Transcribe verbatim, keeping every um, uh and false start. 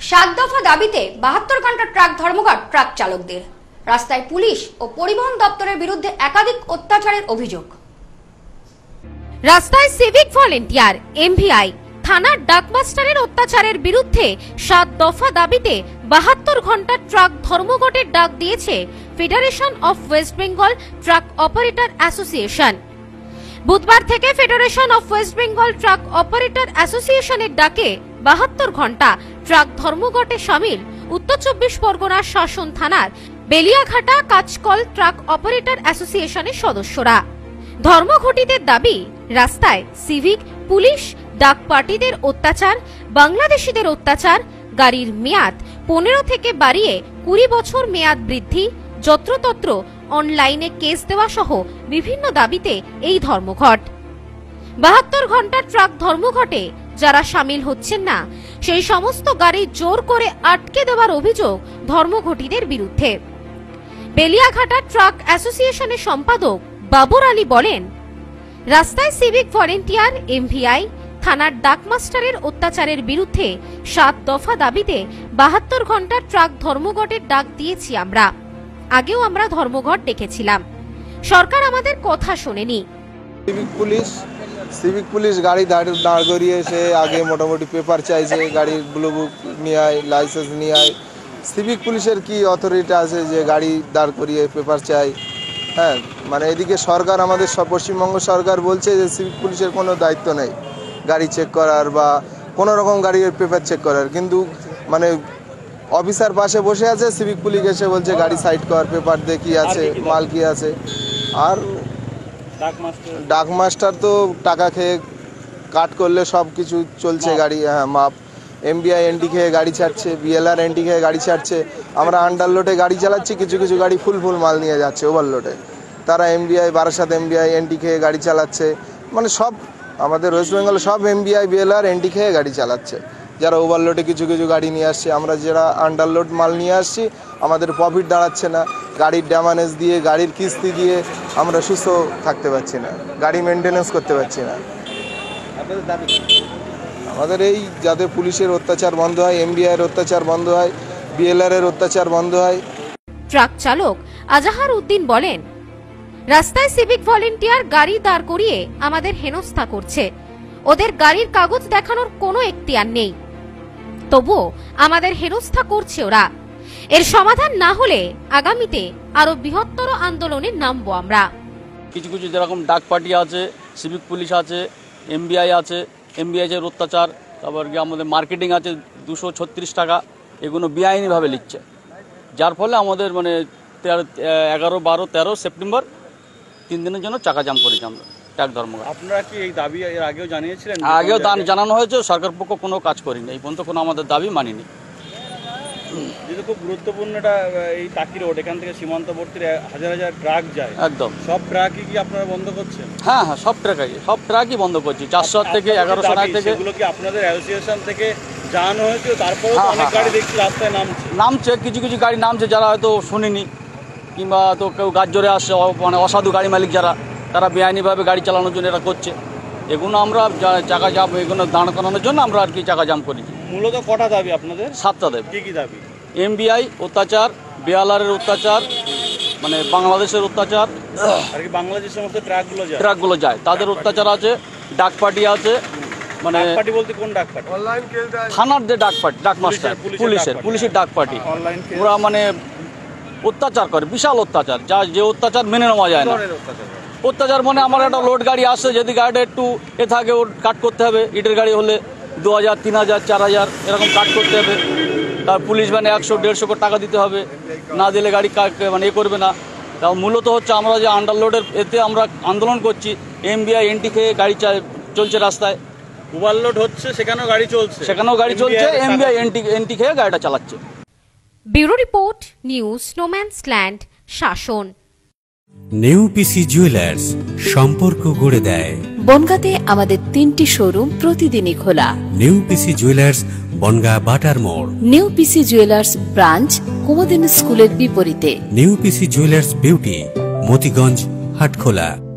সাত দফা দাবিতে বাহাত্তর ঘন্টা ট্রাক ধর্মঘট ট্রাক চালকদের। রাস্তায় পুলিশ ও পরিবহন দপ্তরের বিরুদ্ধে একাধিক অত্যাচারের অভিযোগ। রাস্তায় সিভিক ভলেন্টিয়ার, এমভিআই, থানার ডাকমাস্টারের অত্যাচারের বিরুদ্ধে সাত দফা দাবিতে বাহাত্তর ঘন্টা ট্রাক ধর্মঘটের ডাক দিয়েছে federation of West Bengal truck operator association. বুধবার থেকে federation of West Bengal truck operator অ্যাসোসিয়েশনের ডাকে বাহাত্তর ঘন্টা ট্রাক ধর্মঘটে সামিল উত্তর চব্বিশ পরগনার শাসন থানার বেলিয়াঘাটা কাঁচকল ট্রাক অপারেটর অ্যাসোসিয়েশনের সদস্যরা। ধর্মঘটীদের দাবি, রাস্তায় সিভিক, পুলিশ, ডাক পার্টিদের অত্যাচার, বাংলাদেশিদের অত্যাচার, গাড়ির মেয়াদ পনেরো থেকে বাড়িয়ে কুড়ি বছর মেয়াদ বৃদ্ধি, যত্রতত্র অনলাইনে কেস দেওয়া সহ বিভিন্ন দাবিতে এই ধর্মঘট। বাহাত্তর ঘন্টা ট্রাক ধর্মঘটে যারা সামিল হচ্ছেন না, সেই সমস্ত গাড়ি জোর করে আটকে দেওয়ার অভিযোগ ধর্মঘটীদের বিরুদ্ধে। বেলিয়াঘাটা ট্রাক অ্যাসোসিয়েশনের সম্পাদক বাবর আলী বলেন, রাস্তায় সিভিক ভলেন্টিয়ার, এমভিআই, থানার ডাকমাস্টারের অত্যাচারের বিরুদ্ধে সাত দফা দাবিতে বাহাত্তর ঘন্টা ট্রাক ধর্মঘটের ডাক দিয়েছি আমরা। আগেও আমরা ধর্মঘট ডেকেছিলাম, সরকার আমাদের কথা শোনেনি। সিভিক পুলিশ সিভিক পুলিশ গাড়ি দাঁড় করিয়ে সে আগে মোটামুটি পেপার চাইছে, গাড়ির ব্লু বুক নিয়ে আয়, লাইসেন্স নিয়ে আয়। সিভিক পুলিশের কি অথরিটি আছে যে গাড়ি দাঁড় করিয়ে পেপার চাই? হ্যাঁ, মানে এদিকে সরকার, আমাদের পশ্চিমবঙ্গ সরকার বলছে যে সিভিক পুলিশের কোনো দায়িত্ব নেই গাড়ি চেক করার বা কোনো রকম গাড়ির পেপার চেক করার, কিন্তু মানে অফিসার পাশে বসে আছে, সিভিক পুলিশ এসে বলছে গাড়ি সাইড কর, পেপার দে কি আছে, মাল কি আছে। আর ডাকমাস্টার তো টাকা খেয়ে কাট করলে সব কিছু চলছে গাড়ি, হ্যাঁ মাপ। এমবিআই এনটি খেয়ে গাড়ি ছাড়ছে, বিএলআর এনটি খেয়ে গাড়ি ছাড়ছে। আমরা আন্ডারলোডে গাড়ি চালাচ্ছি, কিছু কিছু গাড়ি ফুল ফুল মাল নিয়ে যাচ্ছে ওভারলোডে। তারা এমবিআই, বারাসাত এমবিআই এনটি খেয়ে গাড়ি চালাচ্ছে। মানে সব আমাদের ওয়েস্ট বেঙ্গলে সব এমবিআই, বিএলআর এনটি খেয়ে গাড়ি চালাচ্ছে। যারা ওভারলোডে কিছু কিছু গাড়ি নিয়ে আসছে, আমরা যারা আন্ডারলোড মাল নিয়ে আসছি, আমাদের প্রফিট দাঁড়াচ্ছে না। গাড়ির ড্যামেজ দিয়ে, গাড়ির কিস্তি দিয়ে আমরা সুস্থ থাকতে পারছি না, গাড়ি মেনটেনেন্স করতে পারছি না। আমাদের এই যাতে পুলিশের অত্যাচার বন্ধ হয়, এমবিআই এর অত্যাচার বন্ধ হয়, বিএলআর এর অত্যাচার বন্ধ হয়। ট্রাক চালক আজাহার উদ্দিন বলেন, রাস্তায় সিভিক ভলেন্টিয়ার গাড়ি দাঁড় করিয়ে আমাদের হেনস্থা করছে। ওদের গাড়ির কাগজ দেখানোর কোনো এখতিয়ার নেই, তবুও আমাদের হেনস্থা করছে ওরা। এর সমাধান না হলে আগামীতে আরো বৃহত্তর আন্দোলনে নামবো আমরা। কিছু কিছু যেরকম ডাক পার্টি আছে, সিভিক পুলিশ আছে, এমবিআই আছে, এমবিআই এর অত্যাচার, তারপর কি আমাদের মার্কেটিং আছে দুশো ছত্রিশ টাকা, এগুলো বেআইনিভাবে লিখছে। যার ফলে আমাদের মানে তেরো এগারো বারো তেরো সেপ্টেম্বর তিন দিনের জন্য চাকা জাম করেছি আমরা ট্রাক ধর্মঘট। আপনারা কি এই দাবি এর আগেও জানিয়েছিলেন? আগেও জানানো হয়েছে, সরকার পক্ষ কোনো কাজ করেনি, এই পর্যন্ত কোনো আমাদের দাবি মানিনি। যেটা খুব গুরুত্বপূর্ণ, এটা এই টাকি রোড, এখান থেকে সীমান্তবর্তী হাজার হাজার ট্রাক যায়, একদম সব ট্রাকই কি আপনারা বন্ধ করছেন? হ্যাঁ হ্যাঁ, সব ট্রাকই সব ট্রাকই বন্ধ করছি। চারশো থেকে এগারোশো টাকা থেকে এগুলো কি আপনাদের অ্যাসোসিয়েশন থেকে জানানো হয়েছে? তারপরে অনেক গাড়ি দেখছি রাস্তায় নামছে নামছে কিছু কিছু গাড়ি নামছে, যারা হয়তো শুনিনি কিংবা তো কেউ গাছ জোরে আসছে, মানে অসাধু গাড়ি মালিক যারা, তারা বেআইনিভাবে গাড়ি চালানোর জন্য এটা করছে। এগুলো আমরা চাকা জাম, এগুলো দাঁড় করানোর জন্য আমরা আর কি চাকা জাম করেছি। মূলত কটা দাবি আপনাদের? সাতটা দাবি। কি কি দাবি? এমবিআই অত্যাচার, বিএলআরের অত্যাচার, মানে বাংলাদেশের অত্যাচার, আর কি বাংলাদেশের সমস্ত ট্রাকগুলো যায় ট্রাকগুলো যায় তাদের অত্যাচার আছে। ডাক পার্টি আছে, মানে পার্টি বলতে কোন ডাক পার্টি? থানার যে ডাক পার্টি, ডাক মাস্টার, পুলিশের পুলিশের ডাক পার্টি, ওরা মানে অত্যাচার করে, বিশাল অত্যাচার, যা যে অত্যাচার মেনে নেওয়া যায় না। অত্যাচার মানে আমার একটা লোড গাড়ি আসছে, যদি গাড়িটা একটু এ থাকে ওর কাট করতে হবে। ইটের গাড়ি হলে দু হাজার তিন হাজার চার হাজার এরকম কাট করতে হবে। তার পুলিশ মানে একশো দেড়শো করে টাকা দিতে হবে, না দিলে গাড়ি মানে এ করবে না। তা মূলত হচ্ছে আমরা যে আন্ডারলোডের এতে আমরা আন্দোলন করছি, এমবিআই এনটি খেয়ে গাড়ি চলছে রাস্তায়, ওভারলোড হচ্ছে, সেখানেও গাড়ি চলছে, সেখানেও গাড়ি চলছে, এমবিআই এনটি এনটি খেয়ে গাড়িটা চালাচ্ছে। ব্যুরো রিপোর্ট, নিউজ স্নোম্যান্সল্যান্ড, শাসন। নিউ পিসি জুয়েলার্স, সম্পর্ক গড়ে দেয়। বনগাঁতে আমাদের তিনটি শোরুম প্রতিদিনই খোলা। নিউ পিসি জুয়েলার্স, বনগাঁ বাটার মোড়। New PC jewellers branch, Kumudini স্কুলের বিপরীতে। New PC jewellers beauty, Motiganj, Hatkhola.